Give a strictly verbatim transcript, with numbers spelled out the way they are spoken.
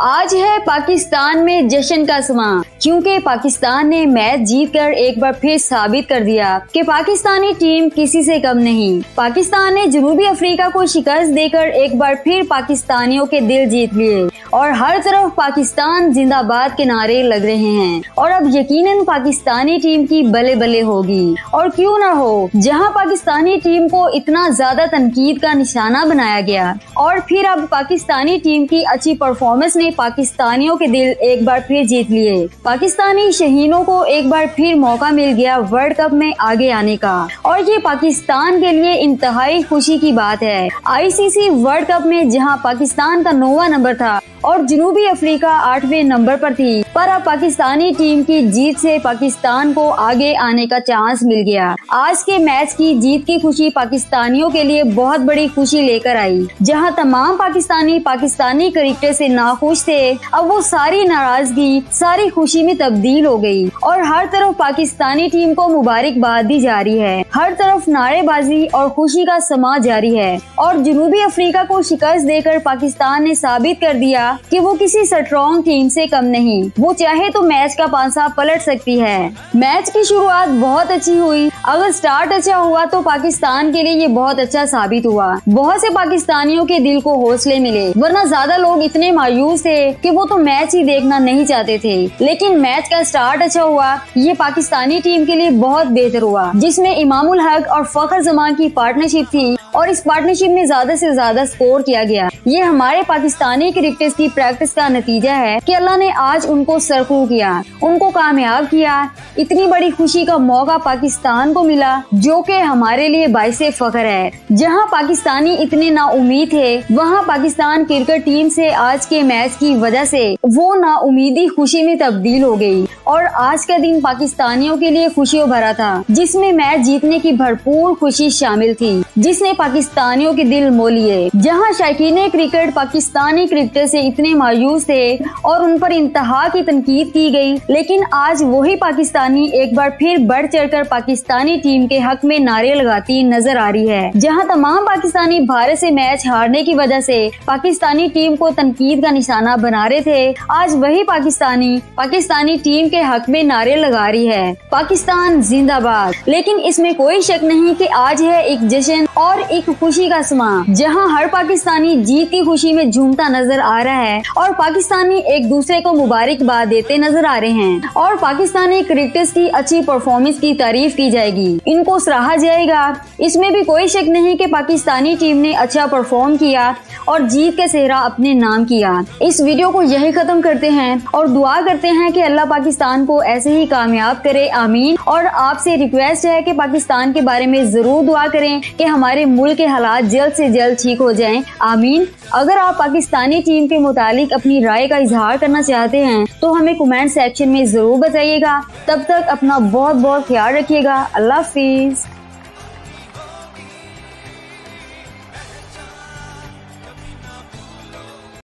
आज है पाकिस्तान में जश्न का समा, क्योंकि पाकिस्तान ने मैच जीतकर एक बार फिर साबित कर दिया कि पाकिस्तानी टीम किसी से कम नहीं। पाकिस्तान ने जनूबी अफ्रीका को शिकस्त देकर एक बार फिर पाकिस्तानियों के दिल जीत लिए और हर तरफ पाकिस्तान जिंदाबाद के नारे लग रहे हैं। और अब यकीनन पाकिस्तानी टीम की बले बले होगी, और क्यों ना हो, जहां पाकिस्तानी टीम को इतना ज्यादा तनकीद का निशाना बनाया गया और फिर अब पाकिस्तानी टीम की अच्छी परफॉर्मेंस ने पाकिस्तानियों के दिल एक बार फिर जीत लिए। पाकिस्तानी शहीनों को एक बार फिर मौका मिल गया वर्ल्ड कप में आगे आने का, और ये पाकिस्तान के लिए इंतहाई खुशी की बात है। आईसीसी वर्ल्ड कप में जहां पाकिस्तान का नौवां नंबर था और जनूबी अफ्रीका आठवें नंबर पर थी, पर अब पाकिस्तानी टीम की जीत से पाकिस्तान को आगे आने का चांस मिल गया। आज के मैच की जीत की खुशी पाकिस्तानियों के लिए बहुत बड़ी खुशी लेकर आई। जहां तमाम पाकिस्तानी पाकिस्तानी क्रिकेटर से नाखुश थे, अब वो सारी नाराजगी सारी खुशी में तब्दील हो गई और हर तरफ पाकिस्तानी टीम को मुबारकबाद दी जा रही है। हर तरफ नारेबाजी और खुशी का समा जारी है और जनूबी अफ्रीका को शिकस्त देकर पाकिस्तान ने साबित कर दिया कि वो किसी स्ट्रॉन्ग टीम से कम नहीं। वो चाहे तो मैच का पांसा पलट सकती है। मैच की शुरुआत बहुत अच्छी हुई। अगर स्टार्ट अच्छा हुआ तो पाकिस्तान के लिए ये बहुत अच्छा साबित हुआ। बहुत से पाकिस्तानियों के दिल को हौसले मिले, वरना ज्यादा लोग इतने मायूस थे कि वो तो मैच ही देखना नहीं चाहते थे। लेकिन मैच का स्टार्ट अच्छा हुआ, ये पाकिस्तानी टीम के लिए बहुत बेहतर हुआ, जिसमें इमामुल हक और फखर जमान की पार्टनरशिप थी और इस पार्टनरशिप में ज्यादा से ज्यादा स्कोर किया गया। ये हमारे पाकिस्तानी क्रिकेटर्स की प्रैक्टिस का नतीजा है कि अल्लाह ने आज उनको सरखू किया, उनको कामयाब किया। इतनी बड़ी खुशी का मौका पाकिस्तान को मिला, जो कि हमारे लिए बाइसे फख्र है। जहां पाकिस्तानी इतने नाउमीद थे, वहां पाकिस्तान क्रिकेट टीम से आज के मैच की वजह से वो नाउमीदी खुशी में तब्दील हो गई और आज का दिन पाकिस्तानियों के लिए खुशियों भरा था, जिसमें मैच जीतने की भरपूर खुशी शामिल थी, जिसने पाकिस्तानियों के दिल मोह लिए। जहां शौकीन क्रिकेट पाकिस्तानी क्रिकेटर से इतने मायूस थे और उन पर इंतहा की तनकीद की गई, लेकिन आज वही पाकिस्तानी एक बार फिर बढ़ चढ़कर पाकिस्तानी टीम के हक में नारे लगाती नजर आ रही है। जहां तमाम पाकिस्तानी भारत से मैच हारने की वजह से पाकिस्तानी टीम को तनकीद का निशाना बना रहे थे, आज वही पाकिस्तानी पाकिस्तानी टीम के हक में नारे लगा रही है, पाकिस्तान जिंदाबाद। लेकिन इसमें कोई शक नहीं कि आज है एक जश्न और एक खुशी का समा, जहां हर पाकिस्तानी जीत की खुशी में झूमता नजर आ रहा है और पाकिस्तानी एक दूसरे को मुबारकबाद देते नजर आ रहे हैं और पाकिस्तानी क्रिकेटर्स की अच्छी परफॉर्मेंस की तारीफ की जाएगी, इनको सराहा जाएगा। इसमें भी कोई शक नहीं कि पाकिस्तानी टीम ने अच्छा परफॉर्म किया और जीत का सेहरा अपने नाम किया। इस वीडियो को यही खत्म करते हैं और दुआ करते हैं कि अल्लाह पाकिस्तान को ऐसे ही कामयाब करे, आमीन। और आपसे रिक्वेस्ट है कि पाकिस्तान के बारे में जरूर दुआ करें कि हमारे मुल्क के हालात जल्द से जल्द ठीक हो जाएं, आमीन। अगर आप पाकिस्तानी टीम के मुतालिक अपनी राय का इजहार करना चाहते हैं तो हमें कमेंट सेक्शन में जरूर बताइएगा। तब तक अपना बहुत बहुत ख्याल रखिएगा। अल्लाह हाफिज।